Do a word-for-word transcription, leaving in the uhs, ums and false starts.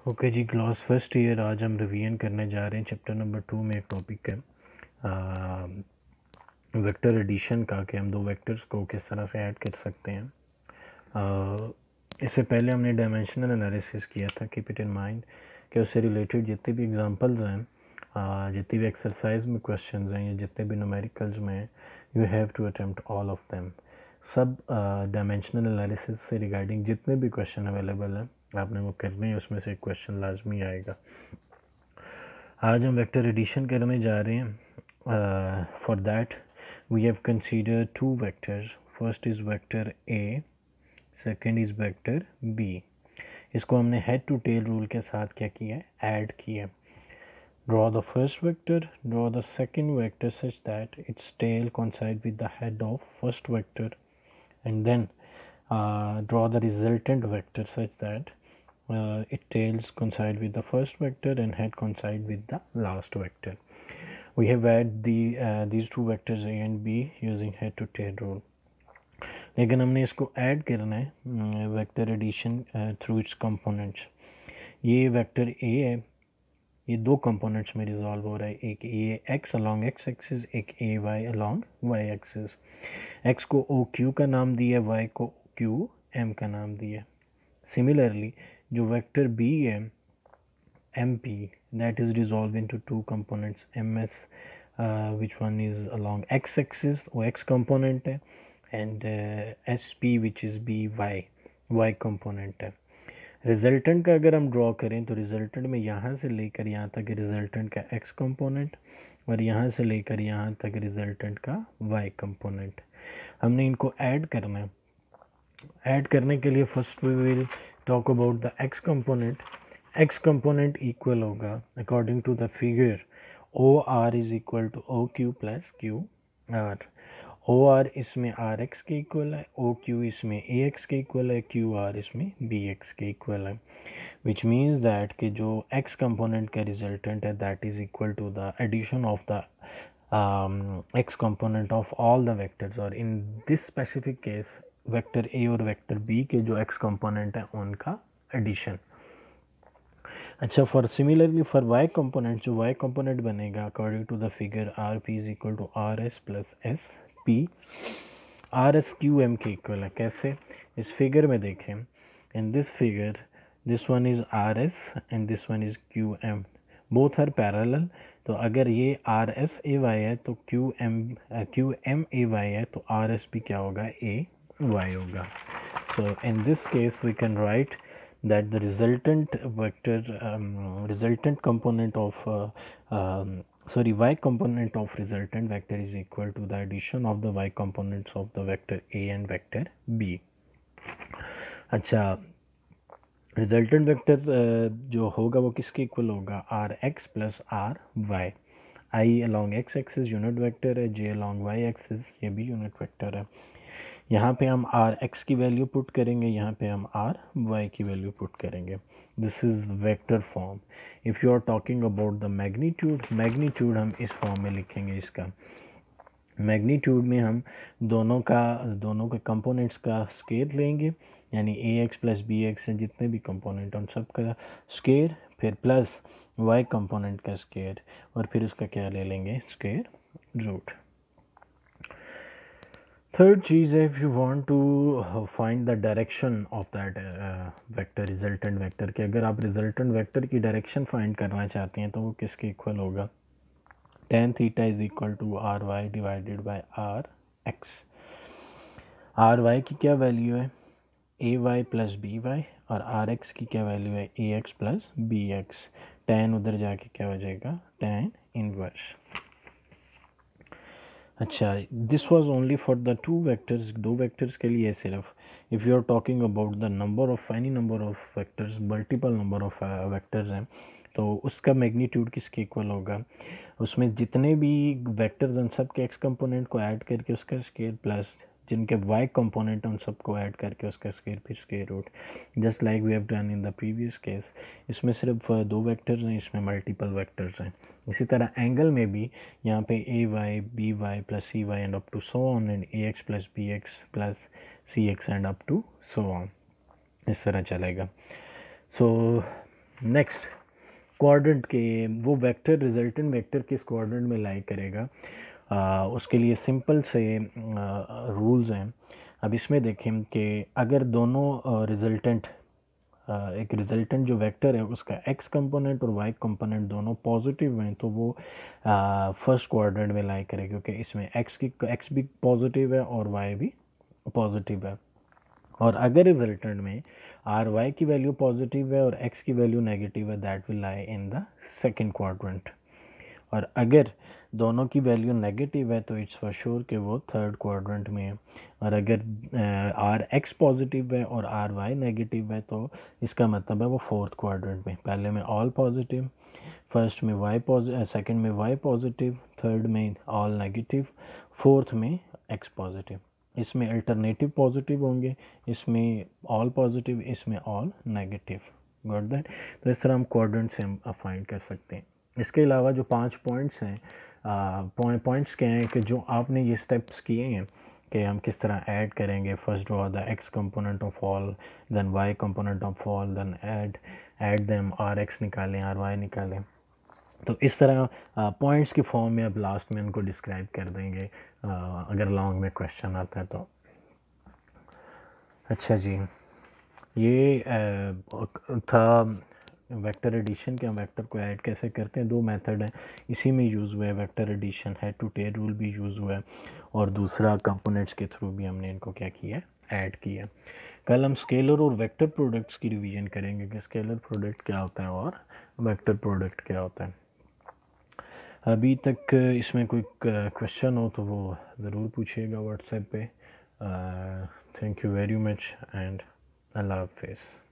Okay जी, class first year. आज हम रिवीजन करने जा रहे हैं चैप्टर नंबर टू में। एक टॉपिक है वेक्टर एडिशन का, कि हम दो वेक्टर्स को किस तरह से ऐड कर सकते हैं। आ, इससे पहले हमने डायमेंशनल एनालिसिस किया था। कीप इट इन माइंड कि उससे रिलेटेड जितने भी एग्जांपल्स हैं, जितनी भी एक्सरसाइज में क्वेश्चंस हैं या जितने भी न्यूमेरिकल्स में, you have to attempt all of them. सब डायमेंशनल एनालिसिस से रिगार्डिंग जितने भी क्वेश्चन अवेलेबल हैं आपने वो करने हैं, उसमें से एक क्वेश्चन लाजमी आएगा। आज हम वेक्टर एडिशन करने जा रहे हैं। For that we have consider two vectors. First is vector A, second is vector B. इसको हमने हेड टू टेल रूल के साथ क्या किया है, ऐड किया। Draw the first vector, draw the second vector such that its tail coincide with the head of first vector, and then uh, draw the resultant vector such that uh, its tails coincide with the first vector and head coincide with the last vector. We have added the uh, these two vectors a and b using head to tail rule. लेकिन हमने इसको add करना है vector addition through its components. ये vector A है, ये दो components में रिजॉल्व हो रहा है, एक A x along x axis, एक A y along y axis. X को ओ क्यू का नाम दिया, वाई को क्यू एम का नाम दिया। सिमिलरली जो वेक्टर बी है M P, that is resolve into two components, M S which one is along x axis, वो एक्स कंपोनेंट है, and S P which is B y, y component है। Resultant का अगर हम draw करें तो resultant में यहाँ से लेकर यहाँ तक रिजल्टेंट का एक्स कंपोनेंट और यहाँ से लेकर यहाँ तक रिजल्टेंट का वाई कंपोनेंट। हमने इनको ऐड करना है। ऐड करने के लिए first we will talk about the x component. X component equal होगा according to the figure O R is equal to O Q plus Q R. O R इसमें R x के equal है, O Q इसमें A x के equal है, Q R इसमें B x के equal है। विच मीन्स दैट कि जो एक्स कंपोनेंट का रिजल्टेंट है that is equal to the addition of the x component of all the vectors, और in this specific case vector A और vector B के जो एक्स कंपोनेंट है उनका एडिशन। अच्छा, for similarly for y component, जो y component बनेगा according to the figure R P is equal to R S plus S P. R S Q M के equal है। कैसे? इस फिगर में देखें, in this figure this one is R S and this one is Q M, both are parallel. तो अगर ये R S A y है तो क्यू एम क्यू एम ए वाई है, तो आर एस भी क्या होगा, ए वाई होगा। So in this case we can write that the resultant vector um, resultant component of uh, um, sorry y component of resultant vector is equal to the addition of the y components of the vector a and vector b. अच्छा, resultant vector जो होगा वो किसके equal होगा, R x plus R y. I along x axis unit vector है, j along y axis ये भी unit vector है। यहाँ पे हम आर एक्स की वैल्यू पुट करेंगे, यहाँ पे हम आर वाई की वैल्यू पुट करेंगे। This is vector form. If you are talking about the magnitude, magnitude हम इस फॉर्म में लिखेंगे। इसका मैग्नीट्यूड में हम दोनों का दोनों के कंपोनेंट्स का स्केयर लेंगे, यानी A x plus B x है, जितने भी कंपोनेंट उन सब का स्केयर, फिर प्लस वाई कंपोनेंट का स्केयर, और फिर उसका क्या ले लेंगे, स्केयर रूट। थर्ड चीज़ है, if you want to find the direction of that vector, resultant vector के, अगर आप रिजल्टेंट वेक्टर की डायरेक्शन फाइंड करना चाहते हैं तो वो किसके इक्वल होगा, tan theta is equal to R y divided by R x. R y की क्या वैल्यू है, A y plus B y, और आर एक्स की क्या वैल्यू है, A x plus B x. Tan उधर जाके क्या हो जाएगा, टेन इनवर्स। अच्छा, this was only for the two vectors, दो वेक्टर्स के लिए सिर्फ। If you are talking about the number of any number of vectors, multiple number of vectors हैं, तो उसका मैग्नीट्यूड किसके इक्वल होगा, उसमें जितने भी वेक्टर्स हैं सब के एक्स कंपोनेंट को ऐड करके उसका स्केयर, प्लस जिनके वाई कंपोनेंट उन सबको ऐड करके उसका स्केयर, फिर square root, just like we have done in the previous case. इसमें सिर्फ दो वेक्टर्स हैं, इसमें मल्टीपल वेक्टर्स हैं। इसी तरह एंगल में भी यहाँ पे A y B y plus C y and up to so on, and A x plus B x plus C x and up to so on, इस तरह चलेगा। सो नेक्स्ट क्वाड्रेंट के वो वेक्टर रिजल्टेंट वेक्टर किस quadrant में lie करेगा, आ, उसके लिए सिंपल से रूल्स हैं। अब इसमें देखें कि अगर दोनों रिजल्टेंट एक रिजल्टेंट जो वेक्टर है उसका एक्स कंपोनेंट और वाई कंपोनेंट दोनों पॉजिटिव हैं तो वो फर्स्ट क्वाड्रेंट में लाई करेगा, क्योंकि इसमें एक्स की एक्स भी पॉजिटिव है और वाई भी पॉजिटिव है। और अगर रिजल्टेंट में आर वाई की वैल्यू पॉजिटिव है और एक्स की वैल्यू नेगेटिव है, that will lie in the second quadrant. और अगर दोनों की वैल्यू नेगेटिव है तो इट्स फॉर श्योर कि वो थर्ड क्वाड्रेंट में है। और अगर आर एक्स पॉजिटिव है और आर वाई नेगेटिव है तो इसका मतलब है वो फोर्थ क्वाड्रेंट में। पहले में ऑल पॉजिटिव, फर्स्ट में वाई पॉजिटिव, सेकंड में वाई पॉजिटिव, थर्ड में ऑल नेगेटिव, फोर्थ में एक्स पॉजिटिव। इसमें अल्टरनेटिव पॉजिटिव होंगे, इसमें ऑल पॉजिटिव, इसमें ऑल नेगेटिव। Got that. तो इस तरह हम क्वाड्रेंट से हम फाइंड कर सकते हैं। इसके अलावा जो पांच पॉइंट्स हैं, पॉइंट्स क्या हैं कि जो आपने ये स्टेप्स किए हैं कि हम किस तरह ऐड करेंगे। First draw the x component of all, then y component of all, then add add them, R x निकालें, आर वाई निकालें। तो इस तरह पॉइंट्स की फॉर्म में अब लास्ट में उनको डिस्क्राइब कर देंगे आ, अगर लॉन्ग में क्वेश्चन आता है तो। अच्छा जी, ये आ, था वेक्टर एडिशन के। हम वेक्टर को ऐड कैसे करते हैं, दो मेथड हैं इसी में यूज़ हुआ है। Vector addition head to tail rule भी यूज़ हुआ है और दूसरा कंपोनेंट्स के थ्रू भी हमने इनको क्या किया, ऐड किया। कल हम स्केलर और वेक्टर प्रोडक्ट्स की रिवीजन करेंगे कि स्केलर प्रोडक्ट क्या होता है और वेक्टर प्रोडक्ट क्या होता है। अभी तक इसमें कोई क्वेश्चन हो तो वो ज़रूर पूछिएगा व्हाट्सएप पे। Thank you very much and अल्लाह हाफिज़।